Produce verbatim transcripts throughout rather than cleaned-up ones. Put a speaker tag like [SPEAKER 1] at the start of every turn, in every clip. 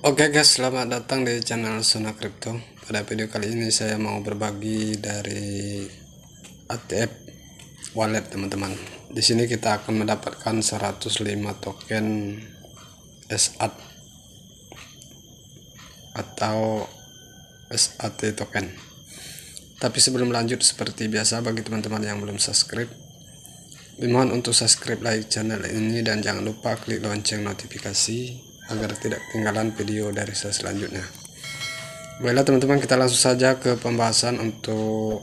[SPEAKER 1] Oke guys, selamat datang di channel Sona Crypto. Pada video kali ini saya mau berbagi dari A T F wallet teman-teman. Di sini kita akan mendapatkan seratus lima token S A T atau S A T token. Tapi sebelum lanjut, seperti biasa bagi teman-teman yang belum subscribe, dimohon untuk subscribe, like channel ini, dan jangan lupa klik lonceng notifikasi agar tidak ketinggalan video dari saya selanjutnya. Baiklah teman-teman, kita langsung saja ke pembahasan. Untuk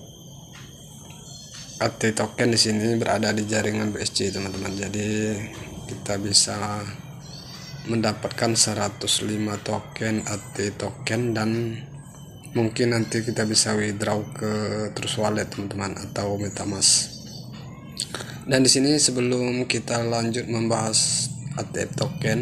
[SPEAKER 1] A T token di sini berada di jaringan B S C teman-teman. Jadi kita bisa mendapatkan seratus lima token A T token, dan mungkin nanti kita bisa withdraw ke Trust Wallet teman-teman atau MetaMask. Dan di sini sebelum kita lanjut membahas A T token,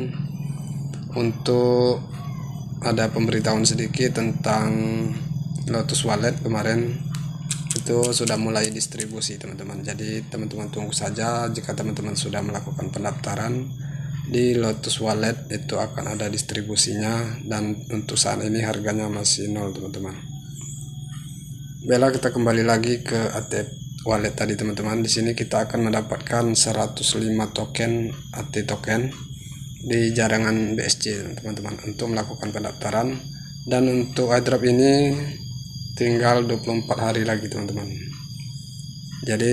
[SPEAKER 1] untuk ada pemberitahuan sedikit tentang Lotus Wallet. Kemarin itu sudah mulai distribusi teman-teman, jadi teman-teman tunggu saja. Jika teman-teman sudah melakukan pendaftaran di Lotus Wallet, itu akan ada distribusinya, dan untuk saat ini harganya masih nol teman-teman. Baiklah, kita kembali lagi ke A T Wallet tadi teman-teman. Di sini kita akan mendapatkan seratus lima token A T token di jaringan B S C teman-teman untuk melakukan pendaftaran, dan untuk airdrop ini tinggal dua puluh empat hari lagi teman-teman. Jadi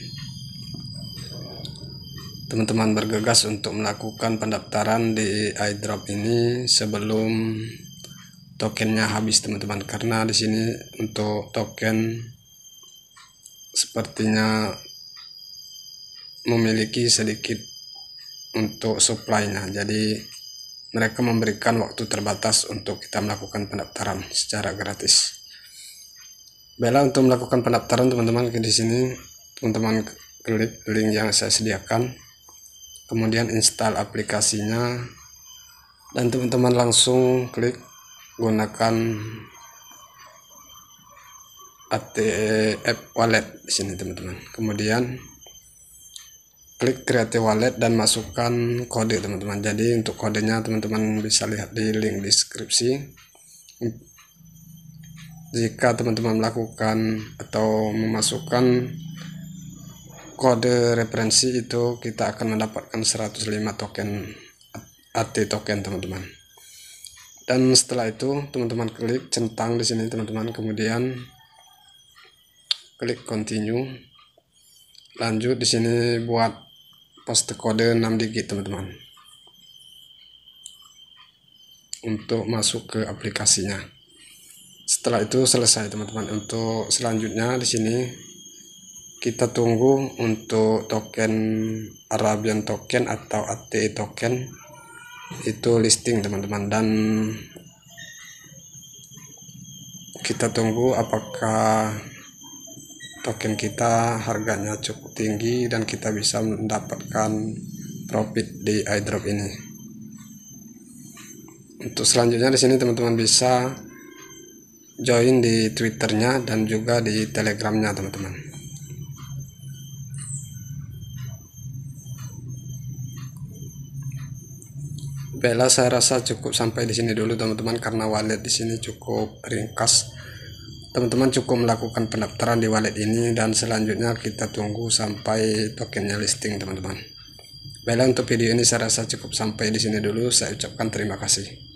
[SPEAKER 1] teman-teman bergegas untuk melakukan pendaftaran di airdrop ini sebelum tokennya habis teman-teman, karena di sini untuk token sepertinya memiliki sedikit untuk supply-nya, jadi mereka memberikan waktu terbatas untuk kita melakukan pendaftaran secara gratis. Baiklah, untuk melakukan pendaftaran teman-teman, di sini teman-teman klik link yang saya sediakan, kemudian install aplikasinya, dan teman-teman langsung klik gunakan A T F wallet di sini teman-teman. Kemudian klik create wallet dan masukkan kode teman-teman. Jadi untuk kodenya teman-teman bisa lihat di link deskripsi. Jika teman-teman melakukan atau memasukkan kode referensi itu, kita akan mendapatkan seratus lima token A T token teman-teman. Dan setelah itu teman-teman klik centang di sini teman-teman, kemudian klik continue. Lanjut di sini buat paste kode enam digit teman-teman untuk masuk ke aplikasinya. Setelah itu selesai teman-teman. Untuk selanjutnya di sini kita tunggu untuk token Arabian token atau A T token itu listing teman-teman, dan kita tunggu apakah token kita harganya cukup tinggi dan kita bisa mendapatkan profit di airdrop ini. Untuk selanjutnya di sini teman-teman bisa join di Twitternya dan juga di Telegramnya teman-teman. Baiklah, saya rasa cukup sampai di sini dulu teman-teman, karena wallet di sini cukup ringkas. Teman-teman cukup melakukan pendaftaran di wallet ini, dan selanjutnya kita tunggu sampai tokennya listing teman-teman. Baiklah, untuk video ini saya rasa cukup sampai di sini dulu. Saya ucapkan terima kasih.